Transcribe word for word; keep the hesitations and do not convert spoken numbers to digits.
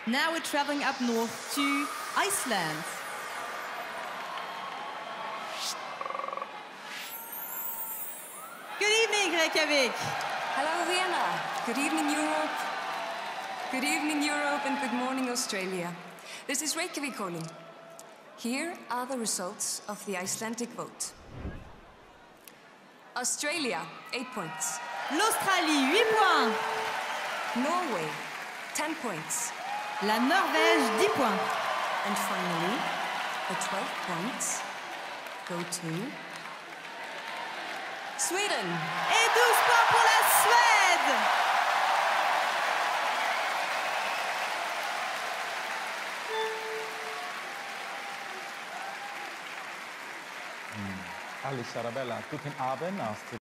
Now we're traveling up north to Iceland. Good evening, Reykjavik. Hello, Vienna. Good evening, Europe. Good evening, Europe, and good morning, Australia. This is Reykjavik calling. Here are the results of the Icelandic vote. Australia, eight points. L'Australie, huit points. Norway, ten points. La Norvège, dix points. And finally, the twelve points go to Sweden. Et douze points pour la Suède. Alice Arabella, guten Abend aus